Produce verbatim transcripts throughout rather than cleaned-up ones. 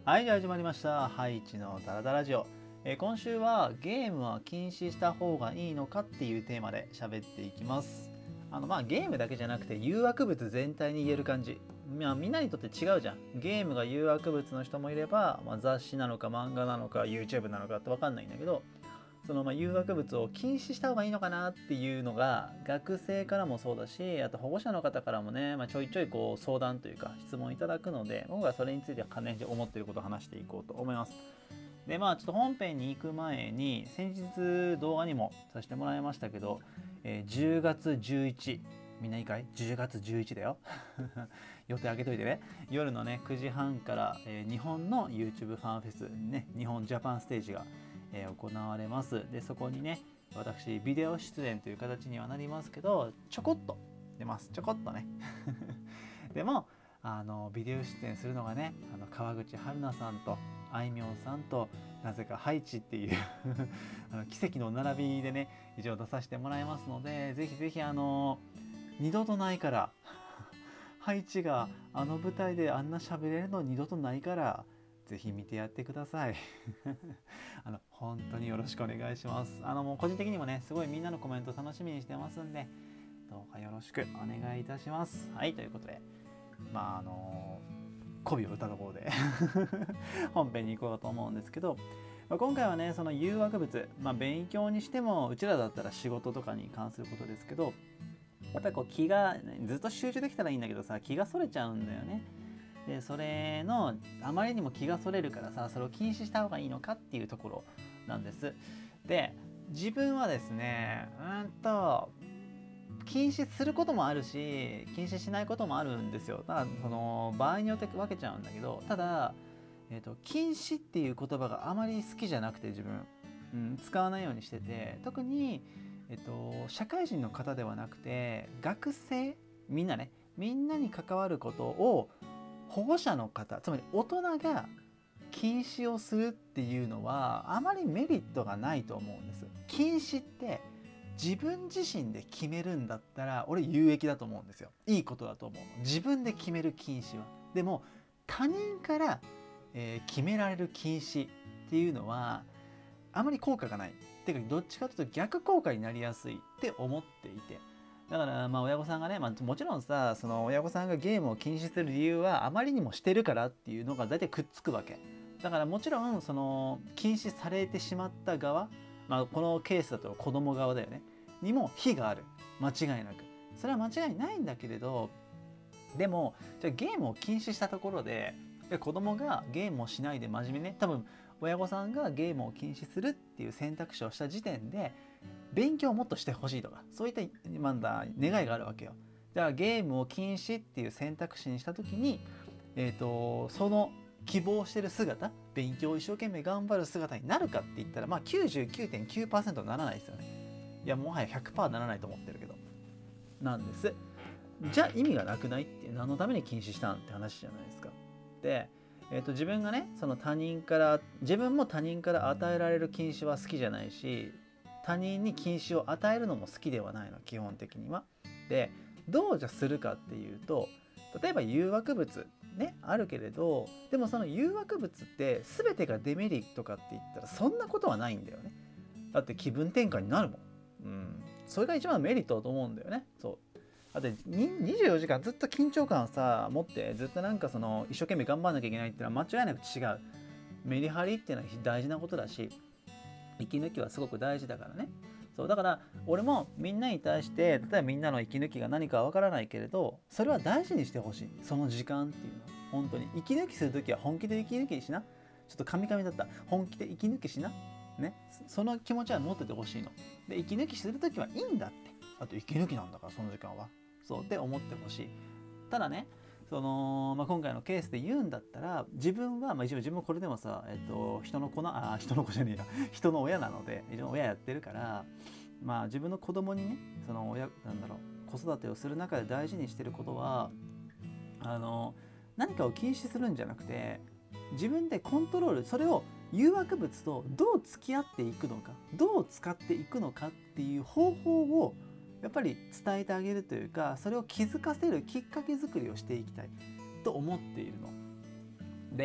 はい、じゃあ始まりました。ハイチのダラダラジオ。えー今週はゲームは禁止した方がいいのかっていうテーマで喋っていきます。あのまあゲームだけじゃなくて誘惑物全体に言える感じ。まあみんなにとって違うじゃん。ゲームが誘惑物の人もいれば、まあ、雑誌なのか漫画なのか YouTube なのかって分かんないんだけど、そのまあ誘惑物を禁止した方がいいのかなっていうのが学生からもそうだし、あと保護者の方からもね、まあ、ちょいちょいこう相談というか質問いただくので、僕はそれについては関連して思っていることを話していこうと思います。でまあちょっと本編に行く前に先日動画にもさせてもらいましたけど、えーじゅうがつじゅういち、みんないいかい ?じゅうがつじゅういちだよ予定開けといてね。夜のねくじはんから、えー日本の YouTube ファンフェスね、日本ジャパンステージがえー行われます。でそこにね私ビデオ出演という形にはなりますけど、ちょこっと出ます。ちょこっとねでもあのビデオ出演するのがね、あの川口春奈さんとあいみょんさんとなぜかハイチっていうあの奇跡の並びでね一応出させてもらいますので、ぜひぜひあの二度とないからハイチがあの舞台であんな喋れるの二度とないから、ぜひ見てやってくださいあの本当によろしくお願いします。あのもう個人的にもねすごいみんなのコメント楽しみにしてますんで、どうかよろしくお願いいたします。はい、ということでまああの媚びを打ったところで本編に行こうと思うんですけど、まあ、今回はねその誘惑物、まあ、勉強にしてもうちらだったら仕事とかに関することですけど、やっぱりこう気がずっと集中できたらいいんだけどさ、気がそれちゃうんだよね。でそれのあまりにも気がそれるからさ、それを禁止した方がいいのかっていうところなんです。で自分はですねうんと禁止することもあるし禁止しないこともあるんですよ。ただその場合によって分けちゃうんだけど、ただ、えーと、禁止っていう言葉があまり好きじゃなくて自分、うん、使わないようにしてて、特に、えーと、社会人の方ではなくて学生みんなねみんなに関わることを保護者の方、つまり大人が禁止をするっていうのはあまりメリットがないと思うんです。禁止って自分自身で決めるんだったら俺有益だと思うんですよ。いいことだと思う。自分で決める禁止は。でも他人から、えー決められる禁止っていうのはあまり効果がない。ていうかどっちかというと逆効果になりやすいって思っていて。だからまあ親御さんがね、まあ、もちろんさその親御さんがゲームを禁止する理由はあまりにもしてるからっていうのが大体くっつくわけだから、もちろんその禁止されてしまった側、まあ、このケースだと子供側だよねにも非がある、間違いなくそれは間違いないんだけれど、でもじゃあゲームを禁止したところで子供がゲームをしないで真面目にね、多分親御さんがゲームを禁止するっていう選択肢をした時点で勉強をもっとしてほしいとかそういったまだ願いがあるわけよ。じゃあゲームを禁止っていう選択肢にした時に、えーと、その希望してる姿、勉強を一生懸命頑張る姿になるかって言ったら、まあ きゅうじゅうきゅうてんきゅうパーセント ならないですよね。いやもはや ひゃくパーセント ならないと思ってるけどなんです。じゃあ意味がなくないって何のために禁止したんって話じゃないですか。で、えーと自分がねその他人から自分も他人から与えられる禁止は好きじゃないし、他人に禁止を与えるのも好きではないの基本的には。でどうじゃするかっていうと、例えば誘惑物ねあるけれど、でもその誘惑物って全てがデメリットかって言ったらそんなことはないんだよね。だって気分転換になるもん。うん、それが一番メリットだと思うんだよね。そうだってにじゅうよじかんずっと緊張感をさ持ってずっとなんかその一生懸命頑張んなきゃいけないっていうのは間違いなく違う。メリハリっていうのは大事なことだし、息抜きはすごく大事だからね。そうだから俺もみんなに対して例えばみんなの息抜きが何かわからないけれど、それは大事にしてほしい。その時間っていうのは本当に息抜きするときは本気で息抜きしな。ちょっとカミカミだった。本気で息抜きしなね、その気持ちは持っててほしいので、息抜きするときはいいんだって。あと息抜きなんだからその時間はそうって思ってほしい。ただねその、まあ、今回のケースで言うんだったら自分は、まあ、一応自分もこれでもさ、えっと、人の子なあ人の子じゃねえや人の親なので一応親やってるから、まあ、自分の子供にねその親なんだろう子育てをする中で大事にしてることは、あの何かを禁止するんじゃなくて自分でコントロール、それを誘惑物とどう付き合っていくのか、どう使っていくのかっていう方法をやっぱり伝えてあげるというか、それを気づかせるきっかけ作りをしていきたいと思っているので、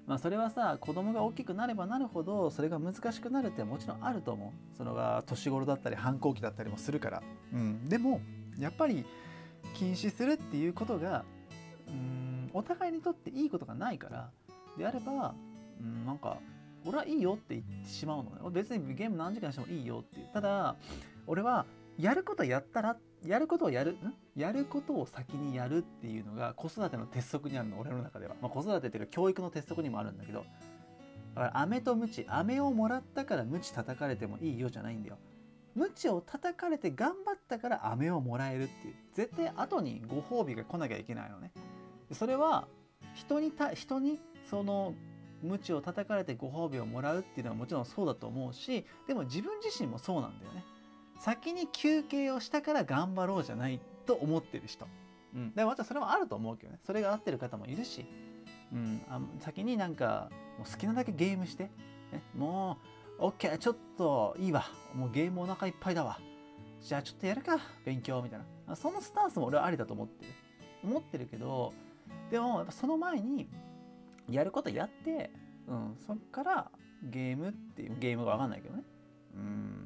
まあそれはさ、子供が大きくなればなるほどそれが難しくなるってもちろんあると思う。それが年頃だったり反抗期だったりもするから、うん、でもやっぱり禁止するっていうことがうーんお互いにとっていいことがないからであれば、うん、なんか俺はいいよって言ってしまうのね。別にゲーム何時間してもいいよっていう。ただ俺はやることやったらやることをやるんやることを先にやるっていうのが子育ての鉄則にあるの、俺の中では。まあ、子育てっていうか教育の鉄則にもあるんだけど、だから飴と鞭、飴をもらったから鞭叩かれてもいいよじゃないんだよ。鞭を叩かれて頑張ったから飴をもらえるっていう、絶対後にご褒美が来なきゃいけないのね。それは人にた人にその鞭を叩かれてご褒美をもらうっていうのはもちろんそうだと思うし、でも自分自身もそうなんだよね。先に休憩をしたから頑張ろうじゃないと思ってる人、うん、でも私それもあると思うけどね。それが合ってる方もいるし、うん、あ先になんかもう好きなだけゲームして、ね、もう OK ちょっといいわ、もうゲームお腹いっぱいだわ、じゃあちょっとやるか勉強みたいな、そのスタンスも俺はありだと思ってる思ってるけど、でもやっぱその前にやることやって、うん、そっからゲームっていうゲームが分かんないけどね、うん、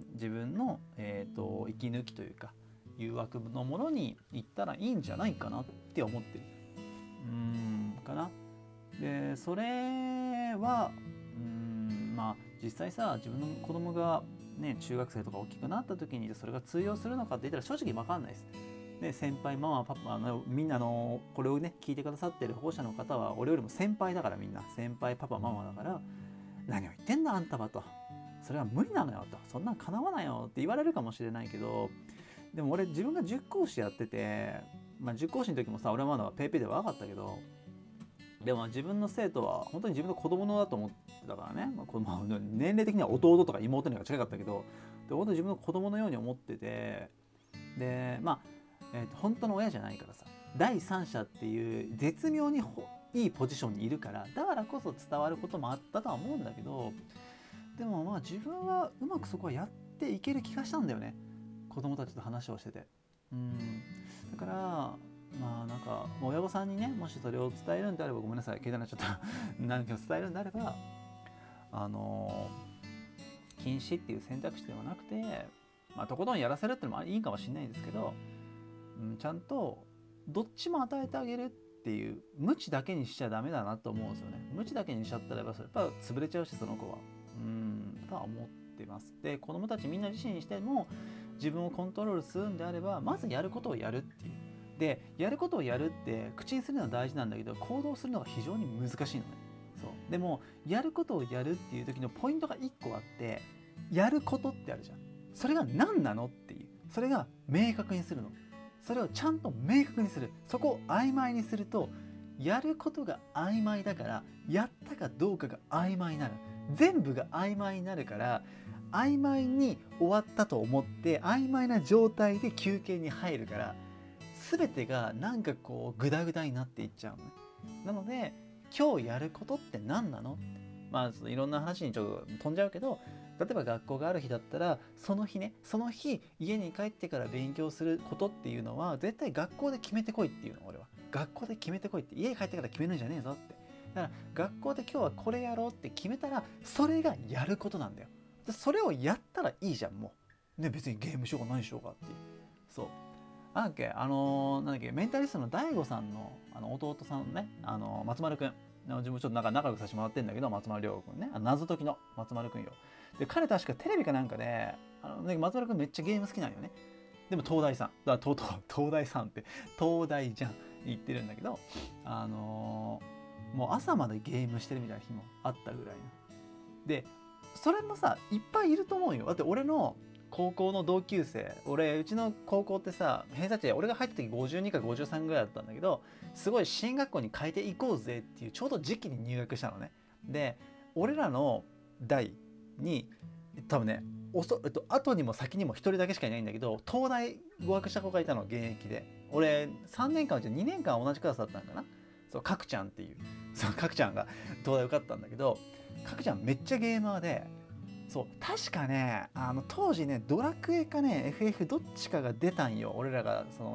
自分の、えーと、息抜きというか誘惑のものに行ったらいいんじゃないかなって思ってるうんかな。でそれはうんまあ実際さ、自分の子供がね中学生とか大きくなった時にそれが通用するのかって言ったら正直分かんないです。で先輩ママパパあのみんなのこれをね聞いてくださってる保護者の方は俺よりも先輩だから、みんな先輩パパママだから何を言ってんだあんたはと、それは無理なのよと、そんなん叶わないよって言われるかもしれないけど、でも俺自分が塾講師やってて、まあ、塾講師の時もさ俺はまだペイペイでは分かったけど、でも自分の生徒は本当に自分の子供のだと思ってたからね、まあ、まあ年齢的には弟とか妹には近かったけど、で本当に自分の子供のように思ってて、でまあ、えーと、本当の親じゃないからさ、第三者っていう絶妙にいいポジションにいるから、だからこそ伝わることもあったとは思うんだけど、でもまあ自分はうまくそこはやっていける気がしたんだよね、子供たちと話をしてて。うんだからまあなんか親御さんにね、もしそれを伝えるんであれば、ごめんなさい携帯になっちゃった何か伝えるんであれば、あの禁止っていう選択肢ではなくて、まあとことんやらせるってのもいいかもしれないんですけど、うん、ちゃんとどっちも与えてあげるっていう、無知だけにしちゃダメだなと思うんですよね。無知だけにしちゃったらやっぱ潰れちゃうし、その子はうんとは思ってます。で子供たちみんな自身にしても自分をコントロールするんであれば、まずやることをやるっていう。でやることをやるって口にするのは大事なんだけど、行動するのが非常に難しいのね。そうでもやることをやるっていう時のポイントがいっこあって、やることってあるじゃん。それが何なのっていう、それが明確にするの。それをちゃんと明確にする。そこを曖昧にすると、やることが曖昧だからやったかどうかが曖昧になる。全部が曖昧になるから、曖昧に終わったと思って曖昧な状態で休憩に入るから、全てがなんかこうグダグダになっていっちゃうのね。なので今日やることって何なのって、まあいろんな話にちょっと飛んじゃうけど、例えば学校がある日だったら、その日ねその日家に帰ってから勉強することっていうのは絶対学校で決めてこいっていうの。俺は学校で決めてこいって、家に帰ってから決めるんじゃねえぞって。だから学校で今日はこれやろうって決めたら、それがやることなんだよ。それをやったらいいじゃん、もうね。別にゲームしようか何しようかっていう。そうなんだっけ、あのー、なんだっけメンタリストの大悟さんのあの弟さんね、あのー、松丸くん、自分ちょっとなんか仲良くさせてもらってるんだけど、松丸亮君ね、あの謎解きの松丸くんよ。で彼確かテレビかなんかで、あの、ね、松丸くんめっちゃゲーム好きなんよね。でも東大さんだから東東大さんって東大じゃん言ってるんだけど、あのー、もう朝までゲームしてるみたいな日もあったぐらいな。でそれもさいっぱいいると思うよ。だって俺の高校の同級生、俺うちの高校ってさ偏差値俺が入った時ごじゅうにかごじゅうさんぐらいだったんだけど、すごい進学校に変えていこうぜっていうちょうど時期に入学したのね。で俺らの代に多分ねおそ、えっと後にも先にもひとりだけしかいないんだけど、東大合格した子がいたの現役で。俺さんねんかんうちにねんかん同じクラスだったんかな。そう角ちゃんっていう、そう角ちゃんが東大受かったんだけど、角ちゃんめっちゃゲーマーで、そう確かねあの当時ねドラクエかね エフエフ どっちかが出たんよ、俺らがその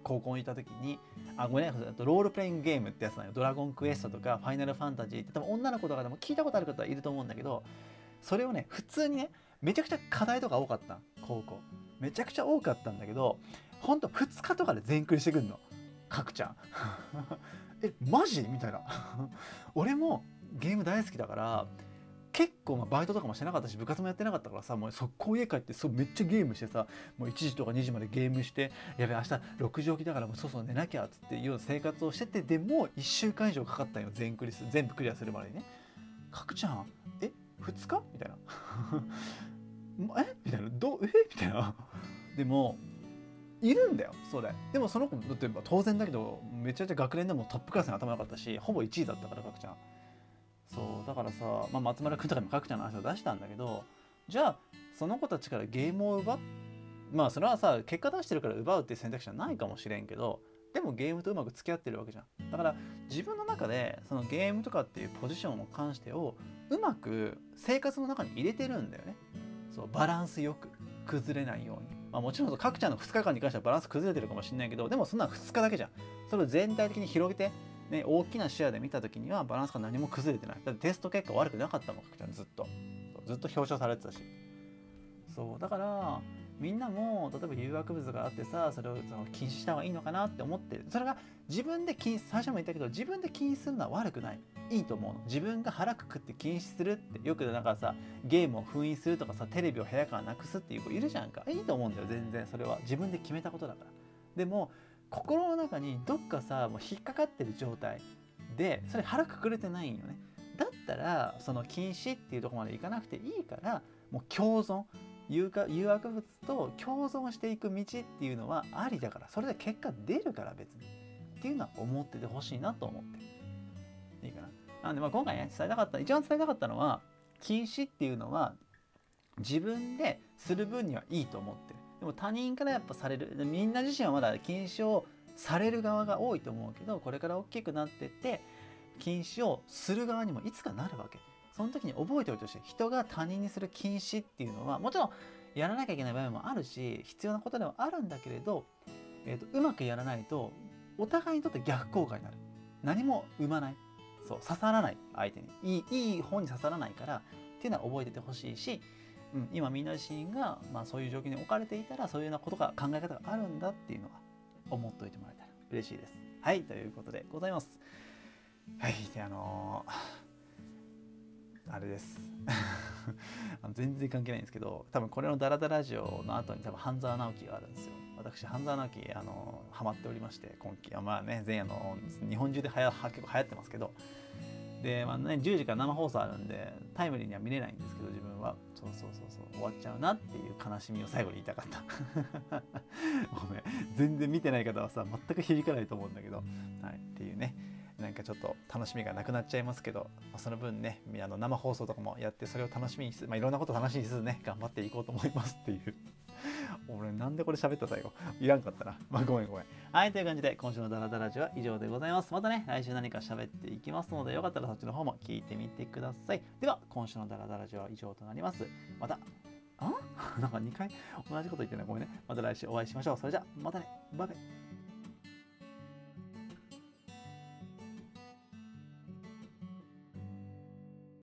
高校にいた時に、あ、ごめんね、ロールプレイングゲームってやつなんよ。ドラゴンクエストとかファイナルファンタジーって多分女の子とかでも聞いたことある方はいると思うんだけど、それをね、普通にね、めちゃくちゃ課題とか多かったん、高校。めちゃくちゃ多かったんだけど、ほんとふつかとかで全クリしてくんの。かくちゃん。え、マジみたいな。俺もゲーム大好きだから、結構まあバイトとかもしてなかったし、部活もやってなかったからさ、もう速攻家帰ってそうめっちゃゲームしてさ、もういちじとかにじまでゲームして、やべ明日ろくじ起きだからもうそろそろ寝なきゃっつっていうような生活をしてて、でもいっしゅうかん以上かかったんよ、全クリス全部クリアするまでにね。かくちゃんえふつかみたいなえみたいなどえみたいな。でもいるんだよそれ。でもその子だって当然だけどめちゃめちゃ学年でもトップクラスに頭良かったし、ほぼいちいだったからかくちゃん。そうだからさ、まあ、松丸君とかにもかくちゃんの話を出したんだけど、じゃあその子たちからゲームを奪っまあそれはさ結果出してるから奪うっていう選択肢はないかもしれんけど、でもゲームとうまく付き合ってるわけじゃん。だから自分の中でそのゲームとかっていうポジションを関してをうまく生活の中に入れてるんだよね。そうバランスよく崩れないように。まあ、もちろんかくちゃんのふつかかんに関してはバランス崩れてるかもしれないけど、でもそんなふつかだけじゃん。それを全体的に広げて、ね、大きな視野で見た時にはバランスが何も崩れてない。だってテスト結果悪くなかったもん、かくちゃんずっとずっと表彰されてたし。そうだからみんなも例えば誘惑物があってさ、それをその禁止した方がいいのかなって思ってる。それが自分で禁止、最初も言ったけど自分で禁止するのは悪くない、いいと思うの。自分が腹くくって禁止するって、よくなんかさゲームを封印するとかさ、テレビを部屋からなくすっていう子いるじゃんか。いいと思うんだよ全然。それは自分で決めたことだから。でも心の中にどっかさもう引っかかってる状態で、それ腹くくれてないんよね。だったらその禁止っていうところまでいかなくていいから、もう共存、誘惑物と共存していく道っていうのはありだから、それで結果出るから別にっていうのは思っててほしいなと思ってる。いいかな。なんでまあ今回ね伝えたかった一番伝えたかったのは、禁止っていうのは自分でする分にはいいと思ってる。でも他人からやっぱされる、みんな自身はまだ禁止をされる側が多いと思うけど、これから大きくなってって禁止をする側にもいつかなるわけ。その時に覚えておいてほしい。人が他人にする禁止っていうのはもちろんやらなきゃいけない場面もあるし、必要なことではあるんだけれど、えーと、うまくやらないとお互いにとって逆効果になる。何も生まない。そう、刺さらない。相手にいい、いい方に刺さらないからっていうのは覚えててほしいし、うん、今みんな自身が、まあ、そういう状況に置かれていたらそういうようなことが考え方があるんだっていうのは思っておいてもらえたら嬉しいです。はい、ということでございます。はい、であのーあれですあの全然関係ないんですけど、多分これのダラダラジオの後に多分半沢直樹があるんですよ。私半沢直樹あのハマっておりまして、今期はまあね前夜の日本中ではや結構流行ってますけど、でまあねじゅうじから生放送あるんでタイムリーには見れないんですけど、自分はそうそうそうそう終わっちゃうなっていう悲しみを最後に言いたかったごめん、全然見てない方はさ全く響かないと思うんだけど、はい、っていうね、なんかちょっと楽しみがなくなっちゃいますけど、まあ、その分ねあの生放送とかもやってそれを楽しみにしつつ、まあ、いろんなことを楽しみにしつつね頑張っていこうと思いますっていう俺なんでこれ喋った最後いらんかったな、まあ、ごめんごめん。はい、という感じで今週のダラダラジオは以上でございます。またね来週何か喋っていきますので、よかったらそっちの方も聞いてみてください。では今週のダラダラジオは以上となります。またあなんかにかい同じこと言ってない、ごめんね。また来週お会いしましょう。それじゃまたね、バイバイ。